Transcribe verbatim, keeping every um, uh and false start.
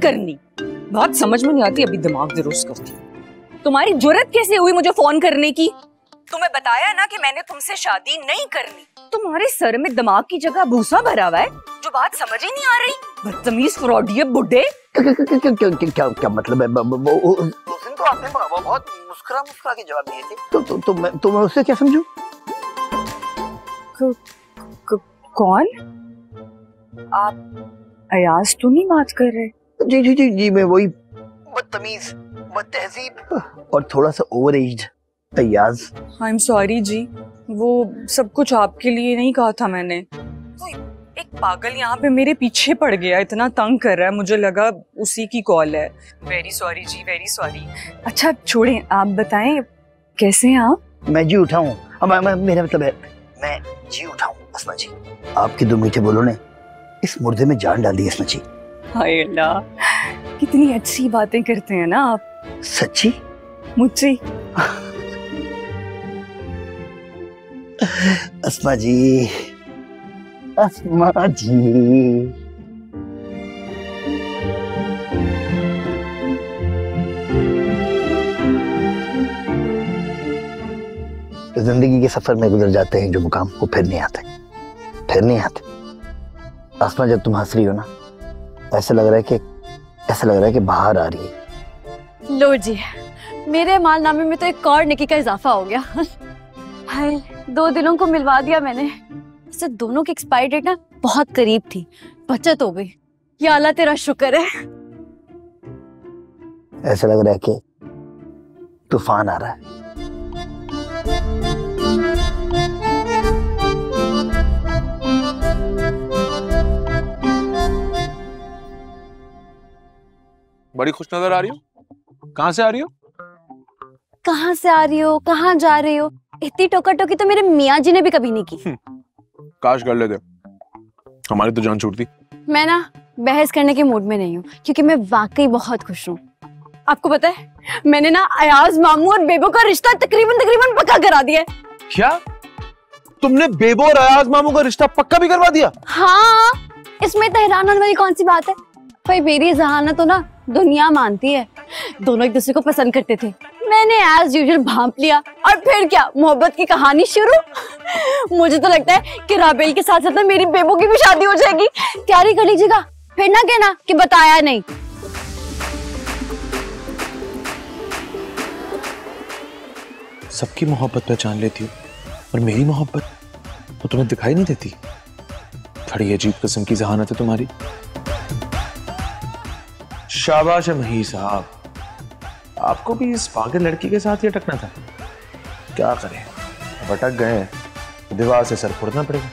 करनी। बात समझ में नहीं आती, अभी दिमाग दुरुस्त करती। तुम्हारी जुर्रत कैसे हुई मुझे फोन करने की? तुम्हें बताया ना कि मैंने तुमसे शादी नहीं करनी। तुम्हारे सर में दिमाग की जगह भूसा भरा हुआ है, जो बात समझ ही नहीं आ रही। बदतमीज फ्रॉडी बुड्ढे। क्या क्या मतलब है? उस दिन तो आपने बहुत मुस्कुरा मुस्कुरा के जवाब दिए थे, तो तो, तो, मैं, तो मैं उससे क्या समझूं? कौन? आप अयाज तो नहीं बात कर रहे? जी जी जी जी मैं वही बदतमीज, बदतहजीब और थोड़ा सा over aged Ayaz. I am sorry जी, वो सब कुछ आपके लिए नहीं कहा था मैंने। वो एक पागल यहाँ पे मेरे पीछे पड़ गया, इतना तंग कर रहा है, मुझे लगा उसी की कॉल है। वेरी सॉरी जी, वेरी सॉरी। अच्छा छोड़ें, आप बताएं कैसे हैं आप? मैं जी उठा हूँ, मेरा मतलब है मैं जी उठा हूँ अस्मा जी। आपके दो मीठे बोलों ने इस मुर्दे में जान डाल दी अस्मा जी। हाय अल्लाह, कितनी अच्छी बातें करते हैं ना आप। सच्ची? मुझसे? अस्मा जी, अस्मा जी। जिंदगी के सफर में गुजर जाते हैं जो मुकाम, वो फिर नहीं आते, फिर नहीं आते। अस्मा जब तुम हंस रही हो ना, ऐसा लग रहा है कि ऐसा लग रहा है कि बाहर आ रही है। लो जी, मेरे मालनामे में तो एक और नेकी का इजाफा हो गया। हाय, दो दिनों को मिलवा दिया मैंने। इससे दोनों की एक्सपायरी डेट ना बहुत करीब थी, बचत हो गई। या अल्लाह तेरा शुक्र है। ऐसा लग रहा है कि तूफान आ रहा है। बड़ी खुश नजर आ रही हो। कहाँ से आ रही हो? कहाँ से आ रही हो, कहाँ जा रही हो? इतनी टोका टोकी तो मेरे मियाँ जी ने भी कभी नहीं की। काश कर लेते, हमारी तो जान छूटती। मैं ना बहस करने के मूड में नहीं हूँ, क्योंकि मैं वाकई बहुत खुश हूँ। आपको पता है, मैंने ना अयाज मामू और बेबो का रिश्ता तकरीबन तकरीबन पक्का करा दिया है। क्या? तुमने बेबो और अयाज मामू का रिश्ता पक्का भी करवा दिया? हाँ, इसमें तो हैरान होने वाली कौन सी बात है? भाई मेरी जहानत तो ना दुनिया मानती है। दोनों एक दूसरे को पसंद करते थे, मैंने एज यूजुअल भांप लिया, और फिर क्या मोहब्बत की कहानी शुरू। मुझे तो लगता है कि राबेल के साथ साथ मेरी बेबो की भी शादी हो जाएगी। तैयारी कर लीजिएगा, फिर ना कहना कि बताया नहीं। सबकी मोहब्बत पहचान लेती हो, और मेरी मोहब्बत तो तुम्हें दिखाई नहीं देती। बड़ी अजीब किस्म की जहानत है तुम्हारी। शाबाश है मही साहब, आपको भी इस पागल लड़की के साथ ही अटकना था। क्या करें, भटक गए, दीवार से सर फोड़ना पड़ेगा।